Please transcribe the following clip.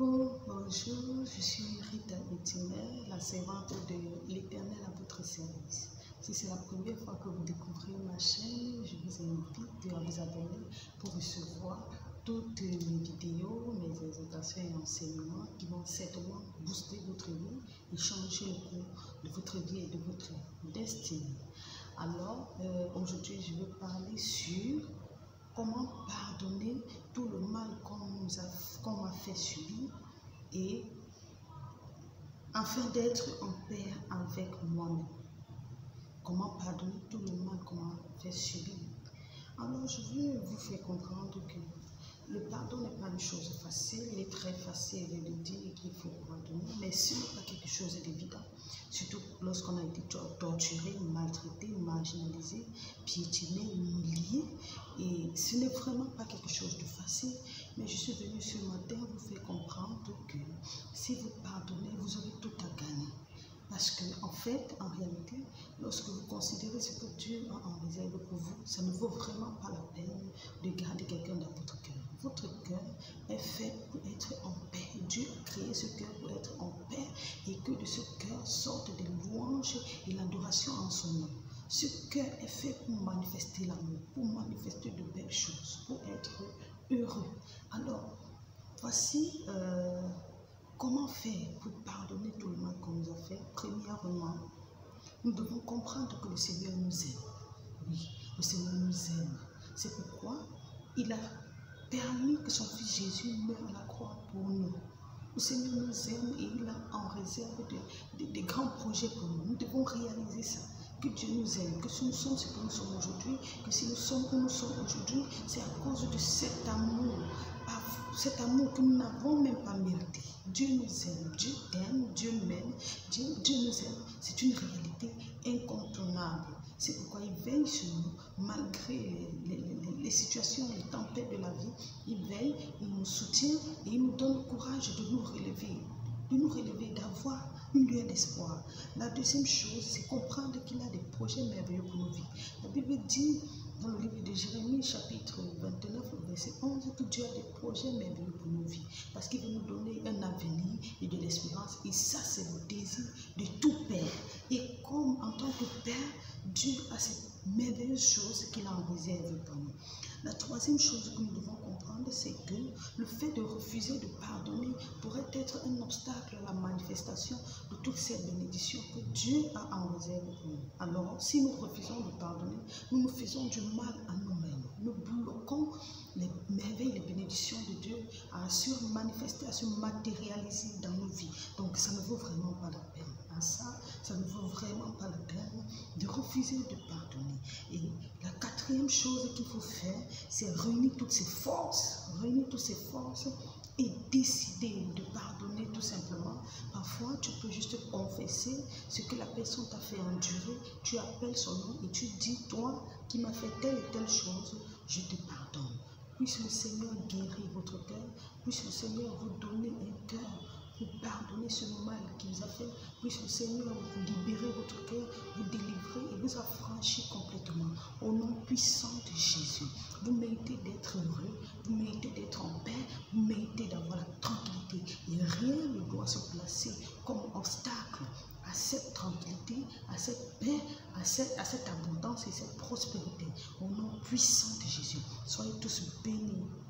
Bonjour, je suis Rita Etienne, la servante de l'Éternel à votre service. Si c'est la première fois que vous découvrez ma chaîne, je vous invite à vous abonner pour recevoir toutes mes vidéos, mes exhortations et enseignements qui vont certainement booster votre vie et changer le cours de votre vie et de votre destinée. Alors, aujourd'hui, je vais parler sur comment pardonner tout le mal qu'on m'a fait subir et afin d'être en paix avec moi-même. Comment pardonner tout le mal qu'on m'a fait subir. Alors, je veux vous faire comprendre que le pardon n'est pas une chose facile. Il est très facile de le dire qu'il faut pardonner, mais ce n'est pas quelque chose d'évident. Surtout lorsqu'on a été torturé, maltraité, marginalisé, piétiné, humilié. Et ce n'est vraiment pas quelque chose de facile. Mais je suis venue ce matin vous faire comprendre que si vous pardonnez, vous aurez tout à gagner. Parce que, en fait, en réalité, lorsque vous considérez ce que Dieu a en réserve pour vous, ça ne vaut vraiment pas la peine de garder quelqu'un dans votre cœur. Votre cœur est fait pour être en paix. Dieu a créé ce cœur pour être en paix et que de ce cœur sortent des louanges et l'adoration en son nom. Ce cœur est fait pour manifester l'amour, pour manifester de belles choses, pour être heureux. Alors, voici comment faire pour pardonner tout le mal qu'on nous a fait. Premièrement, nous devons comprendre que le Seigneur nous aime. Oui, le Seigneur nous aime. C'est pourquoi il a permis que son Fils Jésus meure à la croix pour nous. Le Seigneur nous aime et il a en réserve des grands projets pour nous. Nous devons réaliser ça. Que Dieu nous aime, que si nous sommes ce que nous sommes aujourd'hui, que si nous sommes où nous sommes aujourd'hui, c'est à cause de cet amour que nous n'avons même pas mérité. Dieu nous aime, Dieu t'aime, Dieu m'aime, Dieu nous aime. C'est une réalité incontournable. C'est pourquoi il veille sur nous, malgré les situations, les tempêtes de la vie. Il veille, il nous soutient et il nous donne le courage de nous relever, d'avoir une lueur d'espoir. La deuxième chose, c'est comprendre qu'il a des projets merveilleux pour nos vies. La Bible dit dans le livre de Jérémie, chapitre 29, verset 11, que Dieu a des projets merveilleux pour nos vies. Parce qu'il veut nous donner un avenir et de l'espérance. Et ça, c'est le désir de tout père. Et comme en tant que père, Dieu a cette merveilleuse chose qu'il a en réserve pour nous. La troisième chose que nous devons comprendre, c'est que le fait de refuser de pardonner pourrait être un obstacle à la manifestation de toutes ces bénédictions que Dieu a en réserve pour nous. Alors, si nous refusons de pardonner, nous nous faisons du mal à nous-mêmes. Nous bloquons les merveilles, les bénédictions de Dieu à se manifester, à se matérialiser dans nos vies. Donc, ça ne vaut vraiment pas la peine. Ça ne vaut vraiment pas la peine de refuser de pardonner. Et la quatrième chose qu'il faut faire, c'est réunir toutes ses forces, et décider de pardonner tout simplement. Parfois, tu peux juste confesser ce que la personne t'a fait endurer, tu appelles son nom et tu dis, toi qui m'as fait telle et telle chose, je te pardonne. Puisse le Seigneur guérir votre cœur, puisse le Seigneur vous donner un cœur pour pardonner ce mal qu'il vous a fait. Puisse le Seigneur vous libérer votre cœur, vous délivrer et vous affranchir complètement. Au nom puissant de Jésus, vous méritez d'être heureux, vous méritez d'être en paix, vous méritez d'avoir la tranquillité. Et rien ne doit se placer comme obstacle à cette tranquillité, à cette paix, à cette abondance et cette prospérité. Au nom puissant de Jésus, soyez tous bénis.